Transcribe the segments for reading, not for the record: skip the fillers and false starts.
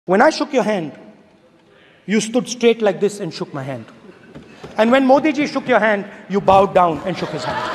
When I shook your hand, you stood straight like this and shook my hand. And when Modi ji shook your hand, you bowed down and shook his hand.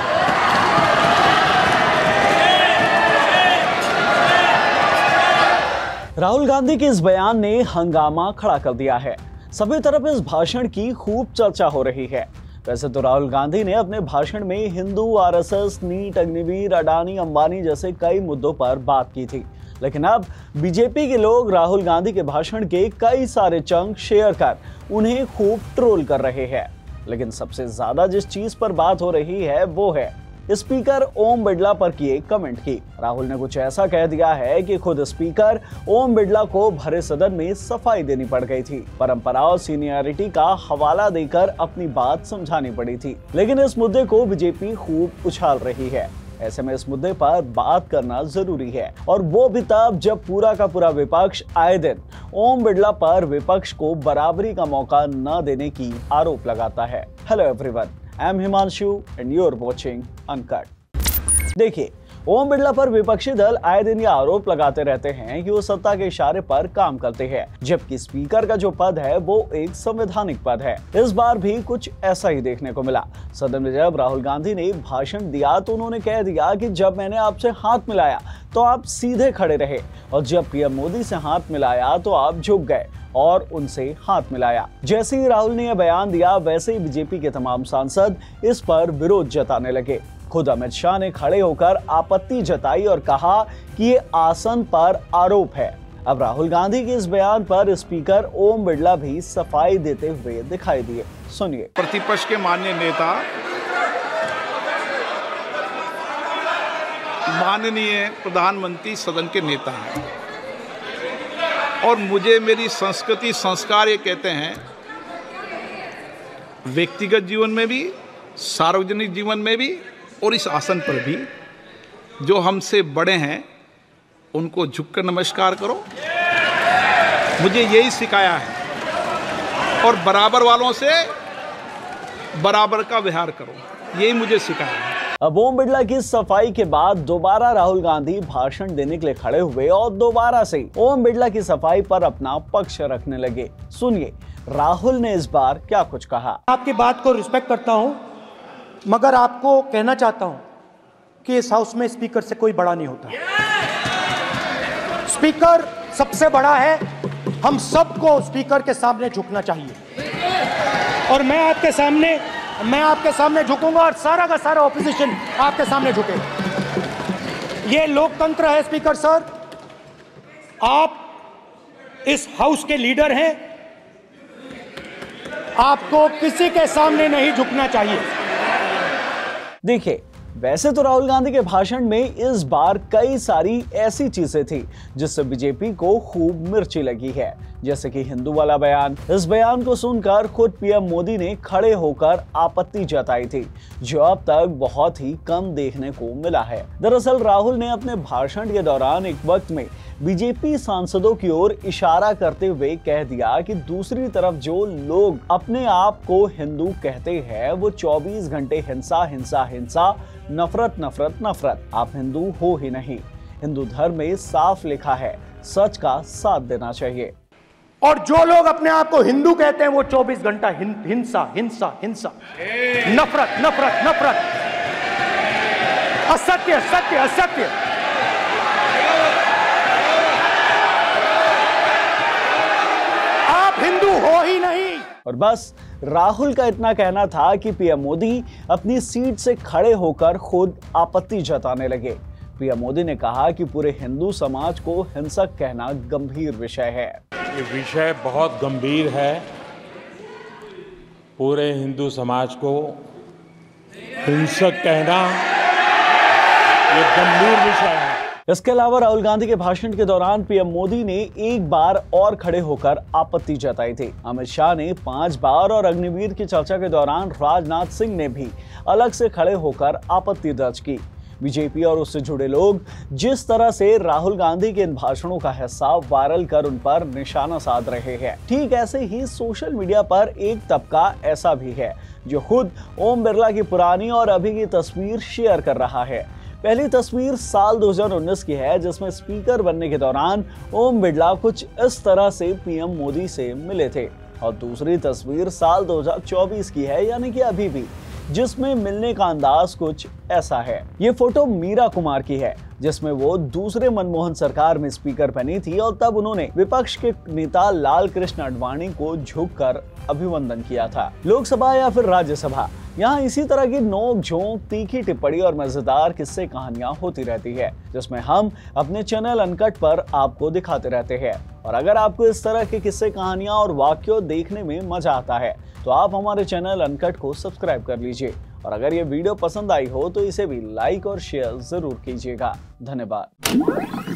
Rahul Gandhi के इस बयान ने हंगामा खड़ा कर दिया है। सभी तरफ इस भाषण की खूब चर्चा हो रही है। वैसे तो राहुल गांधी ने अपने भाषण में हिंदू, आरएसएस, नीट, अग्निवीर, अडानी, अंबानी जैसे कई मुद्दों पर बात की थी, लेकिन अब बीजेपी के लोग राहुल गांधी के भाषण के कई सारे चंक शेयर कर उन्हें खूब ट्रोल कर रहे हैं। लेकिन सबसे ज्यादा जिस चीज पर बात हो रही है वो है स्पीकर ओम बिड़ला पर किए कमेंट की। राहुल ने कुछ ऐसा कह दिया है कि खुद स्पीकर ओम बिड़ला को भरे सदन में सफाई देनी पड़ गई थी, परंपरा और सीनियरिटी का हवाला देकर अपनी बात समझानी पड़ी थी। लेकिन इस मुद्दे को बीजेपी खूब उछाल रही है। ऐसे में इस मुद्दे पर बात करना जरूरी है, और वो भी तब जब पूरा का पूरा विपक्ष आए दिन ओम बिड़ला पर विपक्ष को बराबरी का मौका न देने की आरोप लगाता है। Hello everyone, I am Himanshu and you are watching uncut. देखिए, ओम बिड़ला पर विपक्षी दल आए दिन ये आरोप लगाते रहते हैं कि वो सत्ता के इशारे पर काम करते हैं, जबकि स्पीकर का जो पद है वो एक संवैधानिक पद है। इस बार भी कुछ ऐसा ही देखने को मिला। सदन में जब राहुल गांधी ने भाषण दिया तो उन्होंने कह दिया कि जब मैंने आपसे हाथ मिलाया तो आप सीधे खड़े रहे, और जब पीएम मोदी से हाथ मिलाया तो आप झुक गए और उनसे हाथ मिलाया। जैसे ही राहुल ने यह बयान दिया, वैसे ही बीजेपी के तमाम सांसद इस पर विरोध जताने लगे। खुद अमित शाह ने खड़े होकर आपत्ति जताई और कहा कि ये आसन पर आरोप है। अब राहुल गांधी के इस बयान पर स्पीकर ओम बिड़ला भी सफाई देते हुए दिखाई दिए। सुनिए। प्रतिपक्ष के माननीय नेता, माननीय प्रधानमंत्री सदन के नेता हैं, और मुझे मेरी संस्कृति संस्कार ये कहते हैं, व्यक्तिगत जीवन में भी, सार्वजनिक जीवन में भी और इस आसन पर भी, जो हमसे बड़े हैं उनको झुककर नमस्कार करो। मुझे यही सिखाया है, और बराबर वालों से बराबर का व्यवहार करो, यही मुझे सिखाया है। अब ओम बिड़ला की सफाई के बाद दोबारा राहुल गांधी भाषण देने के लिए खड़े हुए और दोबारा से ओम बिड़ला की सफाई पर अपना पक्ष रखने लगे। सुनिए, राहुल ने इस बार क्या कुछ कहा। आपकी बात को रिस्पेक्ट करता हूं, मगर आपको कहना चाहता हूं कि इस हाउस में स्पीकर से कोई बड़ा नहीं होता। स्पीकर सबसे बड़ा है। हम सबको स्पीकर के सामने झुकना चाहिए, और मैं आपके सामने झुकूंगा, और सारा का सारा ऑपोजिशन आपके सामने झुकेगा। ये लोकतंत्र है स्पीकर सर। आप इस हाउस के लीडर हैं, आपको किसी के सामने नहीं झुकना चाहिए। देखिए, वैसे तो राहुल गांधी के भाषण में इस बार कई सारी ऐसी चीजें थी जिससे बीजेपी को खूब मिर्ची लगी है, जैसे कि हिंदू वाला बयान। इस बयान को सुनकर खुद पीएम मोदी ने खड़े होकर आपत्ति जताई थी, जो अब तक बहुत ही कम देखने को मिला है। दरअसल राहुल ने अपने भाषण के दौरान एक वक्त में बीजेपी सांसदों की ओर इशारा करते हुए कह दिया कि दूसरी तरफ जो लोग अपने आप को हिंदू कहते हैं वो 24 घंटे हिंसा हिंसा हिंसा, नफरत नफरत नफरत। आप हिंदू हो ही नहीं। हिंदू धर्म में साफ लिखा है, सच का साथ देना चाहिए। और जो लोग अपने आप को हिंदू कहते हैं वो 24 घंटा हिंसा हिंसा हिंसा, नफरत नफरत नफरत, असत्य सत्य असत्य। आप हिंदू हो ही नहीं। और बस राहुल का इतना कहना था कि पीएम मोदी अपनी सीट से खड़े होकर खुद आपत्ति जताने लगे। पीएम मोदी ने कहा कि पूरे हिंदू समाज को हिंसक कहना गंभीर विषय है। ये विषय बहुत गंभीर है। पूरे हिंदू समाज को हिंसक कहना ये गंभीर विषय है। इसके अलावा राहुल गांधी के भाषण के दौरान पीएम मोदी ने एक बार और खड़े होकर आपत्ति जताई थी। अमित शाह ने 5 बार, और अग्निवीर की चर्चा के दौरान राजनाथ सिंह ने भी अलग से खड़े होकर आपत्ति दर्ज की। बीजेपी और उससे जुड़े लोग जिस तरह से राहुल गांधी के इन भाषणों का हिस्सा वायरल कर उन पर निशाना साध रहे हैं, ठीक ऐसे ही सोशल मीडिया पर एक तबका ऐसा भी है जो खुद ओम बिड़ला की पुरानी और अभी की तस्वीर शेयर कर रहा है। पहली तस्वीर साल 2019 की है, जिसमें स्पीकर बनने के दौरान ओम बिड़ला कुछ इस तरह से पीएम मोदी से मिले थे। और दूसरी तस्वीर साल 2024 की है, यानी कि अभी भी, जिसमें मिलने का अंदाज कुछ ऐसा है। ये फोटो मीरा कुमार की है, जिसमें वो दूसरे मनमोहन सरकार में स्पीकर बनी थी और तब उन्होंने विपक्ष के नेता लाल कृष्ण आडवाणी को झुककर अभिवंदन किया था। लोकसभा या फिर राज्यसभा, यहाँ इसी तरह की नोक झोंक, तीखी टिप्पणी और मजेदार किस्से कहानियां होती रहती है, जिसमें हम अपने चैनल अनकट पर आपको दिखाते रहते हैं। और अगर आपको इस तरह के किस्से, कहानियां और वाक्यों देखने में मजा आता है तो आप हमारे चैनल अनकट को सब्सक्राइब कर लीजिए। और अगर ये वीडियो पसंद आई हो तो इसे भी लाइक और शेयर जरूर कीजिएगा। धन्यवाद।